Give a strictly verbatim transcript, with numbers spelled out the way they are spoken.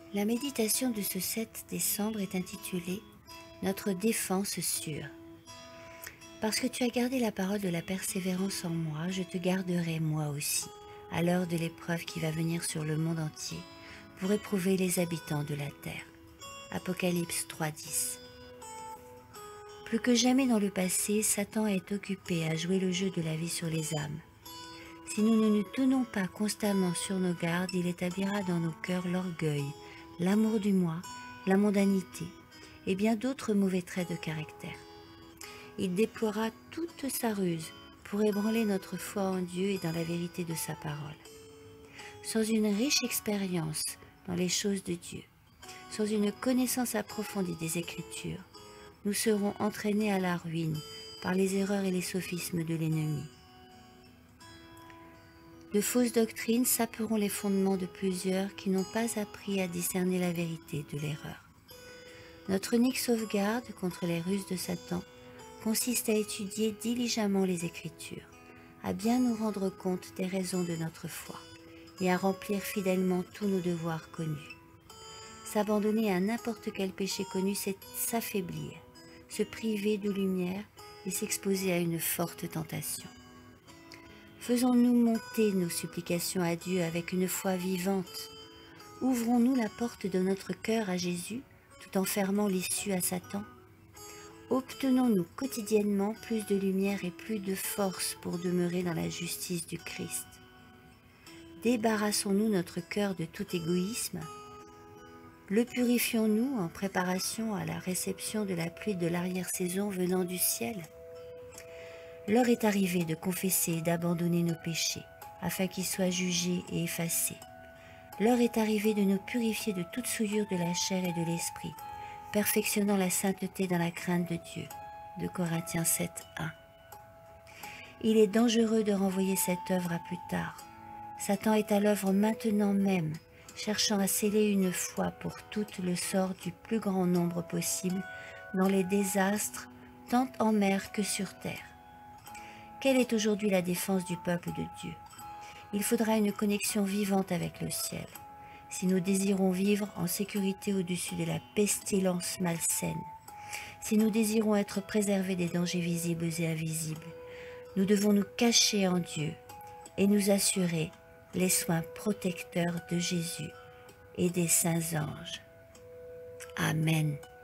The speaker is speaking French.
La méditation de ce sept décembre est intitulée « Notre défense sûre ». Parce que tu as gardé la parole de la persévérance en moi, je te garderai moi aussi, à l'heure de l'épreuve qui va venir sur le monde entier, pour éprouver les habitants de la terre. Apocalypse trois, dix. Plus que jamais dans le passé, Satan est occupé à jouer le jeu de la vie sur les âmes. Si nous ne nous tenons pas constamment sur nos gardes, il établira dans nos cœurs l'orgueil, l'amour du moi, la mondanité et bien d'autres mauvais traits de caractère. Il déploiera toute sa ruse pour ébranler notre foi en Dieu et dans la vérité de sa parole. Sans une riche expérience dans les choses de Dieu, sans une connaissance approfondie des Écritures, nous serons entraînés à la ruine par les erreurs et les sophismes de l'ennemi. De fausses doctrines saperont les fondements de plusieurs qui n'ont pas appris à discerner la vérité de l'erreur. Notre unique sauvegarde contre les ruses de Satan consiste à étudier diligemment les Écritures, à bien nous rendre compte des raisons de notre foi et à remplir fidèlement tous nos devoirs connus. S'abandonner à n'importe quel péché connu, c'est s'affaiblir, se priver de lumière et s'exposer à une forte tentation. Faisons-nous monter nos supplications à Dieu avec une foi vivante. Ouvrons-nous la porte de notre cœur à Jésus tout en fermant l'issue à Satan. Obtenons-nous quotidiennement plus de lumière et plus de force pour demeurer dans la justice du Christ. Débarrassons-nous notre cœur de tout égoïsme. Le purifions-nous en préparation à la réception de la pluie de l'arrière-saison venant du ciel. L'heure est arrivée de confesser et d'abandonner nos péchés, afin qu'ils soient jugés et effacés. L'heure est arrivée de nous purifier de toute souillure de la chair et de l'esprit, perfectionnant la sainteté dans la crainte de Dieu. deux Corinthiens sept, un. Il est dangereux de renvoyer cette œuvre à plus tard. Satan est à l'œuvre maintenant même, cherchant à sceller une foi pour tout le sort du plus grand nombre possible dans les désastres, tant en mer que sur terre. Quelle est aujourd'hui la défense du peuple de Dieu? Il faudra une connexion vivante avec le ciel. Si nous désirons vivre en sécurité au-dessus de la pestilence malsaine, si nous désirons être préservés des dangers visibles et invisibles, nous devons nous cacher en Dieu et nous assurer les soins protecteurs de Jésus et des saints anges. Amen.